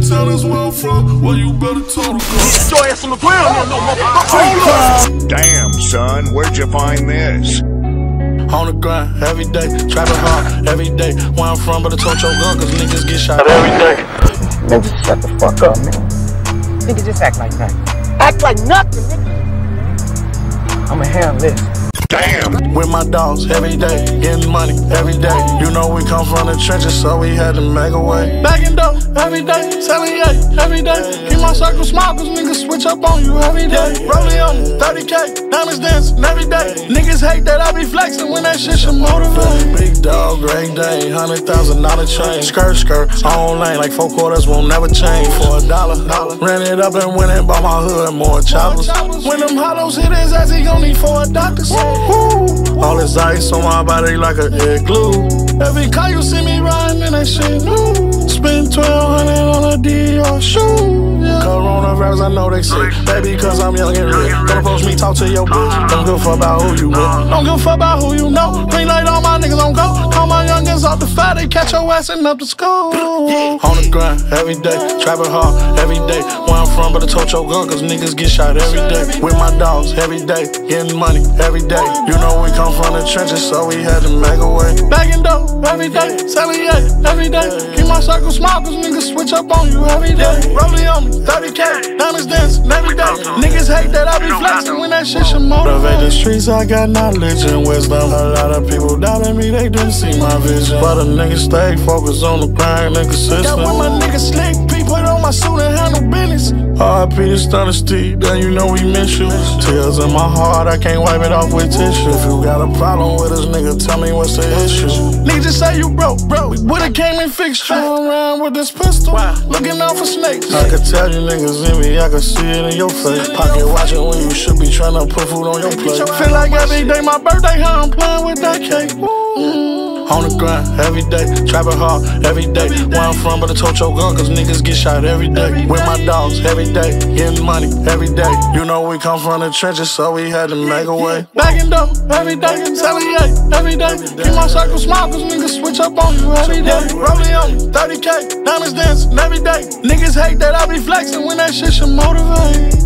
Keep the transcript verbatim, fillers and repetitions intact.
tell us where I'm from, well, you better tell the girl. Get your ass on the ground, no motherfucker. Damn, son, where'd you find this? On the grind, every day, trapping hard, every day. Where I'm from, but I told your gun, cause niggas get shot every day. Man, just shut the fuck up, man. Nigga, just act like nothing. Act like nothing, nigga. I'ma handle this. Damn! With my dogs, every day, getting money, every day. You know we come from the trenches, so we had to make a way. Bagging dope, every day, selling yay, every day. Keep my circle small, cause niggas switch up on you every day. Rolling on me, thirty K, diamonds dancing every day. Niggas hate that I be flexing when that shit should motivate. Big dog, great day, hundred thousand dollar chain. Skirt, skirt, on lane, like four quarters won't never change. For a dollar, ran it up and went and bought my hood more choppers. When them hollows hit his ass, he gon' need for a doctor. Ooh, all this ice on my body like a igloo. Every car you see me riding in that shit new. Spend twelve hundred on a Dior shoe. Yeah. Coronavirus, I know they sick. Baby, cause I'm young and real. Don't approach me, talk to your bitch. Don't give a fuck about who you with. Don't give a fuck about who you know. Green light, all my niggas on go. Call my youngins off the fire, they catch your ass and up to school. On the grind, every day, trapping hard, every day. Where I'm from, but I told your gun, cause niggas get shot every day. With my dogs, every day, getting money, every day. You know we come from the trenches, so we had to make a way. Bagging dope, every day, selling yay, every day. Keep my circle small, cause niggas switch up on you every day. Rolling on me, thirty K, diamonds dancing every day. Niggas hate that I be flexing when that shit should motivate. The streets, I got knowledge and wisdom. A lot of people doubted me, they didn't see my vision. But a nigga stay focused on the grind and consistent. Got when my niggas slick, P put on my suit and handle business. R I P to Stunner Steve, then you know we miss you. Tears in my heart, I can't wipe it off with tissue. If you got a problem with us, nigga, tell me what's the issue. Nigga, just say you broke, bro. We would've came and fixed you. Around with this pistol, looking out for snakes. I could tell you niggas envy, I could see it in your face. Pocket watching when you should be trying to put food on your plate. Feel like every day my birthday, how I'm playing with that cake. Mm. On the grind, every day, trapping hard, every day. Where I'm from, but I told your gun, cause niggas get shot every day. With my dogs, every day, getting money, every day. You know we come from the trenches, so we had to make a way. Bagging dope, every day, selling yay, every day. Keep my circle small, cause niggas switch up on you every day. Rolling on me, thirty K, diamonds dancing every day. Niggas hate that I be flexing when that shit should motivate.